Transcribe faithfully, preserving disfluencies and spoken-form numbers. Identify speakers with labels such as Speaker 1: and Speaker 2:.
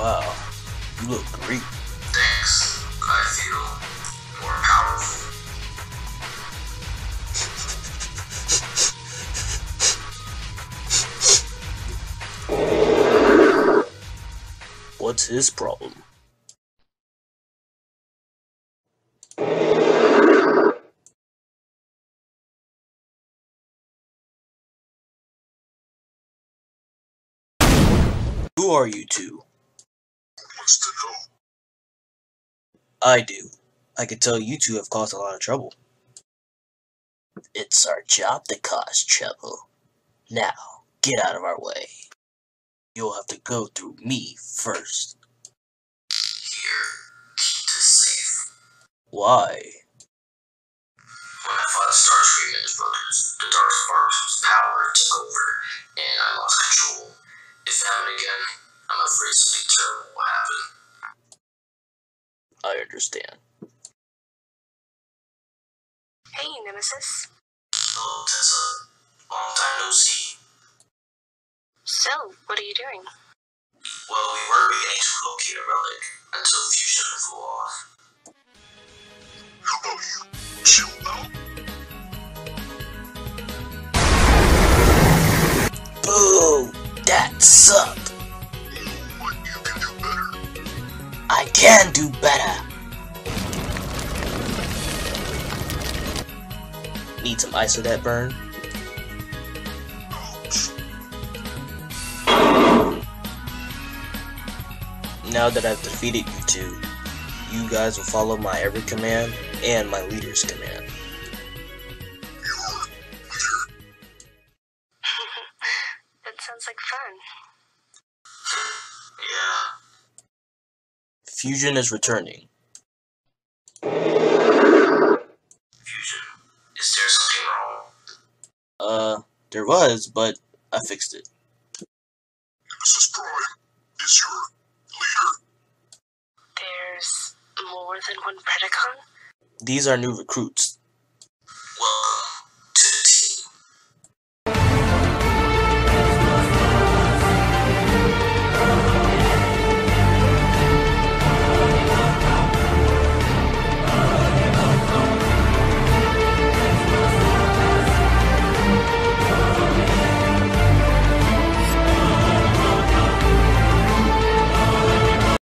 Speaker 1: Wow, you look great.
Speaker 2: Thanks. I feel more powerful.
Speaker 1: What's his problem? Who are you two?
Speaker 2: Who wants to know?
Speaker 1: I do. I can tell you two have caused a lot of trouble. It's our job to cause trouble. Now, get out of our way. You'll have to go through me first.
Speaker 2: Here, keep this safe.
Speaker 1: Why?
Speaker 2: When I fought the Starscream and his brothers, the Dark Spark's power took over, and I lost control. If it happened again, I'm afraid something terrible will happen.
Speaker 1: I understand.
Speaker 3: Hey, Nemesis.
Speaker 2: Hello, Tessa. Long time no see.
Speaker 3: So, what are you doing?
Speaker 2: Well, we were beginning to locate a relic until fusion flew off. How about you? Chill out.
Speaker 1: Boo! That sucked!
Speaker 2: But you can do better.
Speaker 1: I can do better! Need some ice with that burn?
Speaker 2: Ouch.
Speaker 1: Now that I've defeated you two, you guys will follow my every command and my leader's command.
Speaker 2: Your leader.
Speaker 3: That sounds like fun.
Speaker 2: Yeah.
Speaker 1: Fusion is returning.
Speaker 2: Fusion. Is there something wrong?
Speaker 1: Uh, there was, but I fixed it.
Speaker 2: Nemesis Prime is your leader.
Speaker 3: There's more than one Predacon?
Speaker 1: These are new recruits.